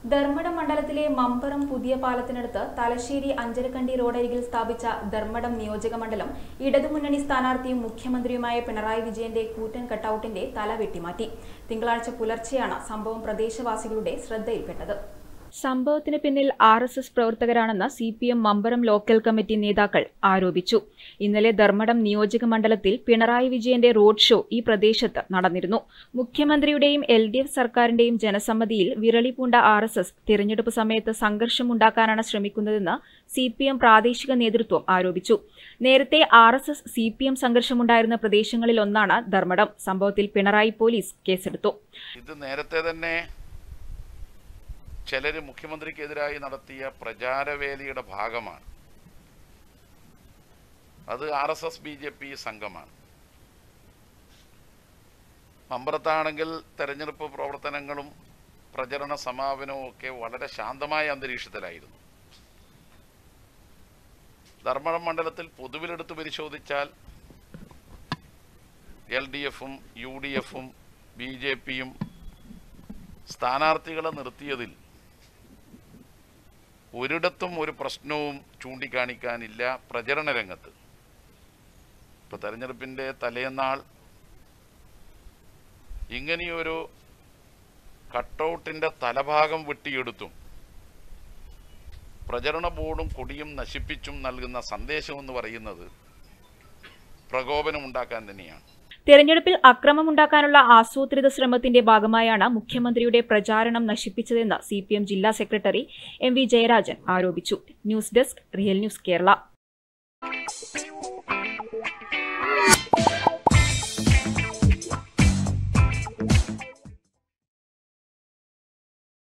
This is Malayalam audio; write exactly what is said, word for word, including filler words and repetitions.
ധർമ്മടം മണ്ഡലത്തിലെ മമ്പറം പുതിയ പാലത്തിനടുത്ത് തലശ്ശേരി അഞ്ചരക്കണ്ടി റോഡരികിൽ സ്ഥാപിച്ച ധർമ്മടം നിയോജക മണ്ഡലം ഇടതുമുന്നണി സ്ഥാനാർത്ഥിയും മുഖ്യമന്ത്രിയുമായ പിണറായി വിജയന്റെ കൂറ്റൻ കട്ടൌട്ടിന്റെ തല വെട്ടിമാറ്റി. തിങ്കളാഴ്ച പുലർച്ചെയാണ് സംഭവം പ്രദേശവാസികളുടെ ശ്രദ്ധയിൽപ്പെട്ടത്. സംഭവത്തിന് പിന്നിൽ ആർ എസ് എസ് പ്രവർത്തകരാണെന്ന് C P M Mambaram local committee നേതാക്കൾ ആരോപിച്ചു. ഇന്നലെ ധർമ്മടം നിയോജക മണ്ഡലത്തിൽ പിണറായി വിജയന്റെ റോഡ് ഷോ ഈ പ്രദേശത്ത് നടന്നിരുന്നു. മുഖ്യമന്ത്രിയുടെയും എൽ ഡി എഫ് സർക്കാരിന്റെയും ജനസമ്മതിയിൽ വിരളി പൂണ്ട ആർ എസ് എസ് തിരഞ്ഞെടുപ്പ് സമയത്ത് സംഘർഷമുണ്ടാക്കാനാണ് ശ്രമിക്കുന്നതെന്ന് സി പി എം പ്രാദേശിക നേതൃത്വം ആരോപിച്ചു. നേരത്തെ R S S C P M സംഘർഷമുണ്ടായിരുന്ന പ്രദേശങ്ങളിലൊന്നാണ് ധർമ്മടം. സംഭവത്തിൽ പിണറായി പോലീസ് കേസെടുത്തു. ഇത് നേരത്തെ തന്നെ ചിലർ മുഖ്യമന്ത്രിക്കെതിരായി നടത്തിയ പ്രചാരവേലിയുടെ ഭാഗമാണ്. അത് R S S B J P സംഘമാണ്. മമ്പറത്താണെങ്കിൽ തെരഞ്ഞെടുപ്പ് പ്രവർത്തനങ്ങളും പ്രചരണ സമാപനവും ഒക്കെ വളരെ ശാന്തമായ അന്തരീക്ഷത്തിലായിരുന്നു. ധർമ്മടം മണ്ഡലത്തിൽ പൊതുവിലെടുത്ത് പരിശോധിച്ചാൽ എൽ ഡി എഫും യു ഡി എഫും ബി ജെ പിയും സ്ഥാനാർത്ഥികളെ നിർത്തിയതിൽ ഒരിടത്തും ഒരു പ്രശ്നവും ചൂണ്ടിക്കാണിക്കാനില്ല. പ്രചരണ രംഗത്ത് ഇപ്പോൾ തെരഞ്ഞെടുപ്പിൻ്റെ തലേന്നാൾ ഇങ്ങനെയൊരു കട്ടൗട്ടിൻ്റെ തലഭാഗം വെട്ടിയെടുത്തും പ്രചരണ ബോർഡും കൊടിയും നശിപ്പിച്ചും നൽകുന്ന സന്ദേശമെന്ന് പറയുന്നത് പ്രകോപനമുണ്ടാക്കാൻ തന്നെയാണ്. തെരഞ്ഞെടുപ്പിൽ അക്രമമുണ്ടാക്കാനുള്ള ആസൂത്രിത ശ്രമത്തിന്റെ ഭാഗമായാണ് മുഖ്യമന്ത്രിയുടെ പ്രചാരണം നശിപ്പിച്ചതെന്ന് സി പി എം ജില്ലാ സെക്രട്ടറി എം വി ജയരാജൻ ആരോപിച്ചു. News desk real news Kerala.